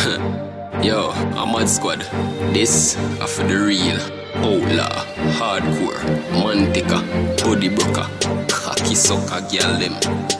Yo, I'm Mad Squad. This are for the real. Outlaw, hardcore, mantica, body broker, cocky sucker girl them.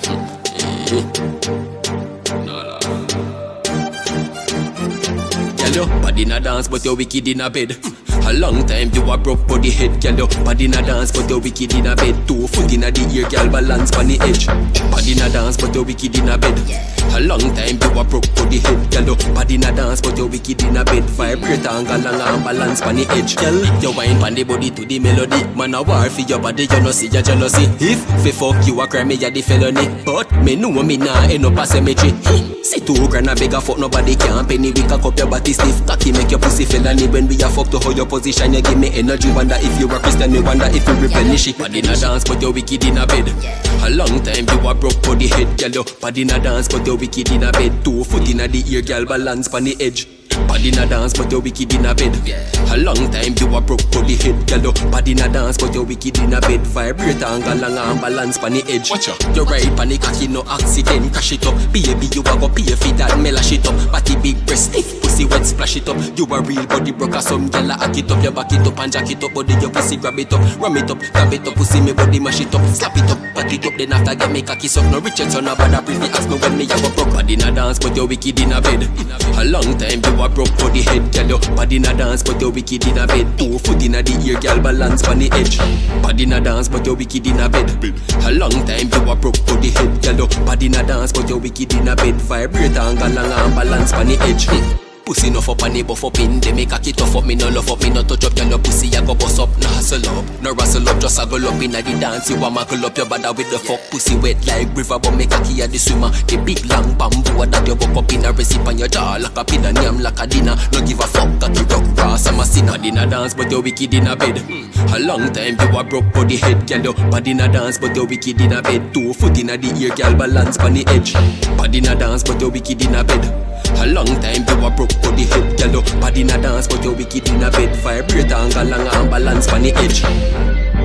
Girl, yo, body in a dance, but you're wicked in a bed. A long time you a broke body head, girl. Yo, body in a dance, but you're wicked in a bed. 2 foot in a the ear, girl, balance on the edge. Body in a dance, but you're wicked in a bed. A long time you a broke body head, girl. Yo, body in a dance, but you're wicked in a bed. Vibrate and galang and balance on the edge, girl. You wine pan the body to the melody. Man a war for your body, you no see your jealousy. If fuck you a crime, me a the felony. But me know me nah end up a cemetery. See 2 grand a beg a fuck, nobody can penny. We cock up your body stiff, cocky make your pussy felony. When we a fuck to how your position, you give me energy. Wonder if you a Christian, me wonder if you replenish it. Body in a dance, but you're wicked in a bed. A long time you a broke body head, girl. Body in a dance, but you're wicked in a bed. 2 foot in a the ear, girl, balance on the edge. Body in a dance, but you're wicked in a bed. A long time you a broke body head, girl. Body in a dance, but you're wicked in a bed. Vibrate and galang and balance on the edge. Watch out. You ride pan the cocky, no accident, crash it up. Baby, you a go pay for that, melash it up. Body big breast, stiff pussy wet, splash it up. You a real body broker, some gyal a hack it up. You back it up and jack it up, body your pussy grab it up, ram it up, grab it up, pussy me body mash it up, slap it up, pat it up. Then after get me cocky suck, no Richard son a bad a briefly ask me when me a go broke. Body in a dance, but you're wicked in a bed. A long time you a broke body head, girl. Body in a dance, but you're wicked in a bed. 2 foot in a the ear, girl, balance on the edge. Body in a dance, but you're wicked in a bed. A long time you a broke body head, girl. Body in a dance, but you're wicked in a bed. Vibrate and galang and balance on the edge. Pussy no fuck on the buff up in. They make a kit off up, me no love up, me no touch up. Girl, your pussy a go bust up, no hustle up, no rustle up, just a go up in a the dance. You a muckle up your body with the fuck. Pussy wet like river, but make a key a the swimmer. The big long bamboo that you buck up in a recipe on your jaw, like a pin and yam like a dinner. No give a fuck, cocky rock brass, I'm a sinner. Body in a dance, but you're wicked in a bed. A long time you a broke body head, girl. Body in a dance, but you're wicked in a bed. 2 foot in a the ear, girl, balance on the edge. Body in a dance, but you're wicked in a bed. A long time you a broke body head, girl. Body in a dance, but you're wicked in a bed. Vibrate and galang and balance on the edge.